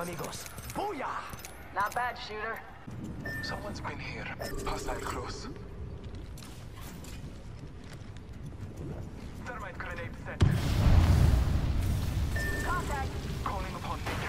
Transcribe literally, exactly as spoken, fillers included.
amigos. Booyah! Not bad, shooter. Someone's been here. Hostile close. Thermite grenade set. Contact. Calling upon me.